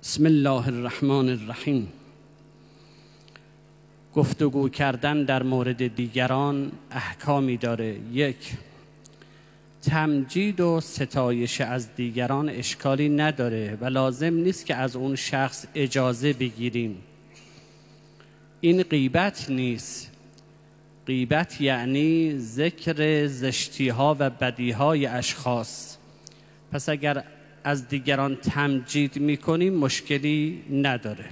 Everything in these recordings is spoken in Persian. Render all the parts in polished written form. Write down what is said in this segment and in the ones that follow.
بسم الله الرحمن الرحیم. گفتگو کردن در مورد دیگران احکامی داره. 1. تمجید و ستایش از دیگران اشکالی نداره و لازم نیست که از اون شخص اجازه بگیریم. این غیبت نیست. غیبت یعنی ذکر زشتی‌ها و بدیهای اشخاص. پس اگر از دیگران تمجید میکنیم مشکلی نداره.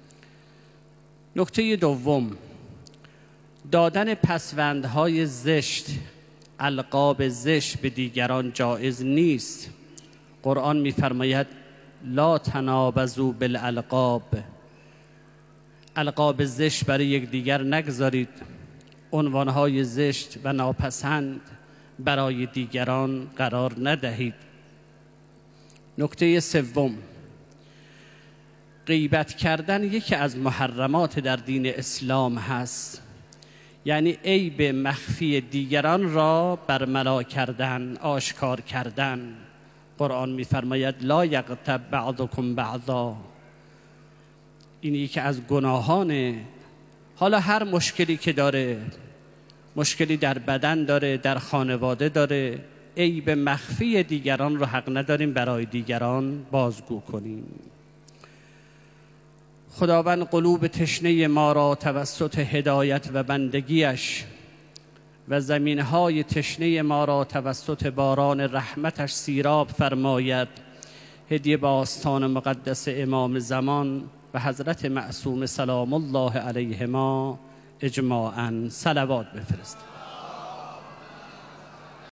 نکته دوم، دادن پسوندهای زشت، القاب زشت به دیگران جایز نیست. قرآن میفرماید لا تنابزوا بالالقاب. القاب زشت برای یکدیگر نگذارید. عنوانهای زشت و ناپسند برای دیگران قرار ندهید. نکته سوم، غیبت کردن یکی از محرمات در دین اسلام هست، یعنی عیب مخفی دیگران را برملا کردن، آشکار کردن. قرآن می‌فرماید لا یغتب بعضکم بعضا. این یکی از گناهانه. حالا هر مشکلی که داره، مشکلی در بدن داره، در خانواده داره، عیب مخفی دیگران رو حق نداریم برای دیگران بازگو کنیم. خداوند قلوب تشنه ما را توسط هدایت و بندگیش و زمینهای تشنه ما را توسط باران رحمتش سیراب فرماید. هدیه به آستان مقدس امام زمان و حضرت معصوم سلام الله علیهما اجماعاً صلوات بفرستید.